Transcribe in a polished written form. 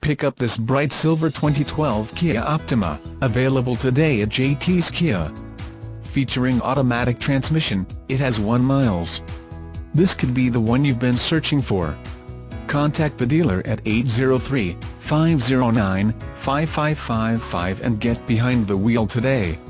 pick up this bright silver 2012 Kia Optima, available today at JT's Kia. Featuring automatic transmission, it has 1 miles. This could be the one you've been searching for. Contact the dealer at 803-509-5555 and get behind the wheel today.